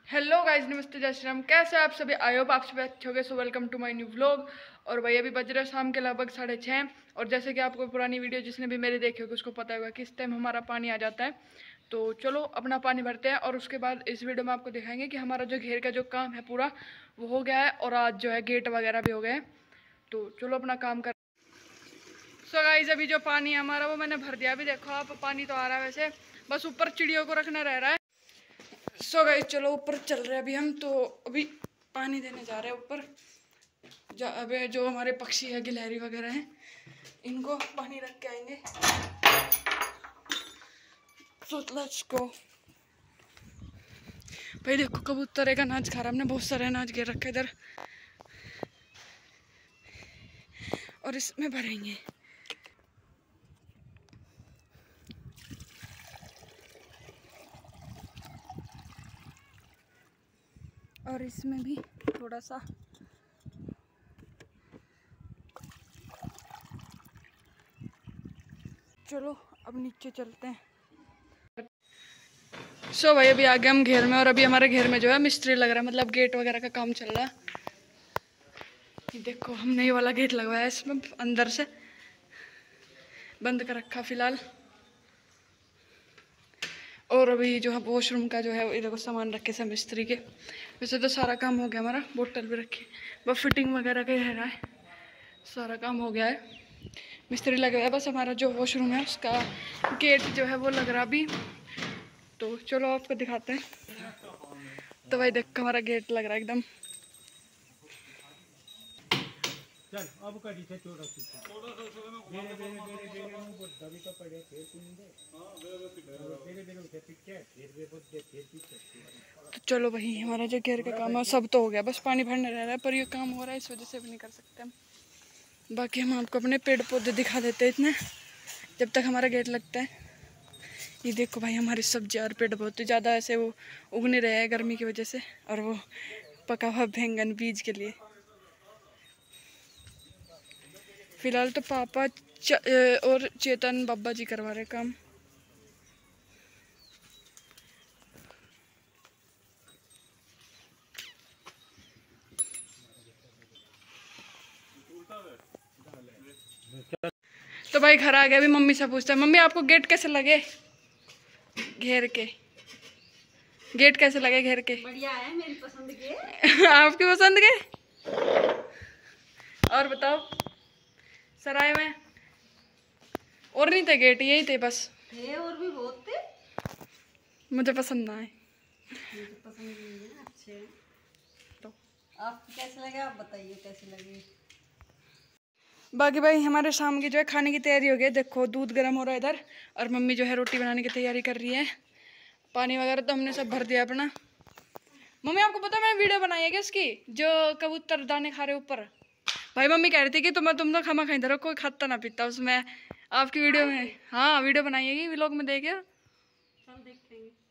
Hello guys, नमस्ते, जय श्री राम। कैसे आप सभी? आई होप आप सभी अच्छे होंगे। So welcome to my new vlog. और भाई अभी बज रहे शाम के लगभग 6:30। और जैसे कि आपको पुरानी वीडियो जिसने भी मेरे देखे होगी उसको पता होगा किस टाइम हमारा पानी आ जाता है। तो चलो अपना पानी भरते हैं और उसके बाद इस वीडियो में आपको दिखाएंगे कि हमारा जो घेर का जो काम है पूरा वो हो गया है। और आज जो है गेट वगैरह भी हो गए हैं। तो चलो अपना काम कर। सो गाइज अभी जो पानी है हमारा वो मैंने भर दिया। अभी देखो आप, पानी तो आ रहा है वैसे, बस ऊपर चिड़ियों को रखना रह रहा है। सो गाइस चलो ऊपर चल रहे हैं अभी हम। तो अभी पानी देने जा रहे हैं ऊपर। अबे जो हमारे पक्षी है, गिलहरी वगैरह हैं, इनको पानी रख के आएंगे। So let's go. भाई देखो कबूतर का अनाज खा रहा। हमने बहुत सारे अनाज घेर रखा है इधर और इसमें भरेंगे। और इसमें भी थोड़ा सा चलो अब नीचे चलते हैं। सो भाई अभी आ गए हम घेर में। और अभी हमारे घेर में जो है मिस्त्री लग रहा है, मतलब गेट वगैरह का काम चल रहा है। ये देखो हमने ये वाला गेट लगवाया है, इसमें अंदर से बंद कर रखा फिलहाल। और अभी जो है वॉशरूम का जो है इधर को सामान रखे सब मिस्त्री के। वैसे तो सारा काम हो गया हमारा, बोतल भी रखी, बस फिटिंग वगैरह का ही रह रहा है। सारा काम हो गया है, मिस्त्री लगा हुआ है। बस हमारा जो वॉशरूम है उसका गेट जो है वो लग रहा अभी। तो चलो आपको दिखाते हैं। तो भाई देखो हमारा गेट लग रहा है एकदम। चल अब कड़ी से छोड़ा मेरे मेरे मेरे मेरे मुंह दबी तो पड़े फिर कुंदे मेरे मेरे उठे पीछे फिर वे बहुत फिर पीछे। तो चलो भाई हमारा जो घेर का काम है सब तो हो गया, बस पानी भरने रह रहा है। पर ये काम हो रहा है इस वजह से भी नहीं कर सकते हम। बाकी हम आपको अपने पेड़ पौधे दिखा देते हैं इतने, जब तक हमारा गेट लगता है। ये देखो भाई हमारी सब्जी और पेड़ बहुत ज़्यादा ऐसे वो उग नहीं रहे हैं गर्मी की वजह से। और वो पका हुआ बैंगन बीज के लिए। फिलहाल तो पापा और चेतन बाबा जी करवा रहे काम। तो भाई घर आ गया। अभी मम्मी से पूछता है, मम्मी आपको गेट कैसे लगे? घेर के गेट कैसे लगे? घेर के बढ़िया है, मेरी पसंद के। आपकी पसंद के? और बताओ, सराय में और नहीं थे गेट, यही थे बस? थे और भी बहुत थे, मुझे पसंद ना आए। मुझे पसंद नहीं है, अच्छे हैं। तो आपको कैसे लगे? आप बताइए कैसे लगे। बाकी भाई हमारे शाम की जो है खाने की तैयारी हो गई। देखो दूध गर्म हो रहा है इधर और मम्मी जो है रोटी बनाने की तैयारी कर रही है। पानी वगैरह तो हमने सब भर दिया अपना। मम्मी आपको पता है मैंने वीडियो बनाई है क्या उसकी, जो कबूतर दाने खा रहे ऊपर? भाई मम्मी कह रही थी कि तुम तो खामा खाई रहो, कोई खाता ना पीता उसमें। आपकी वीडियो में, हाँ वीडियो बनाई है, व्लॉग में देखे। चल देखते हैं।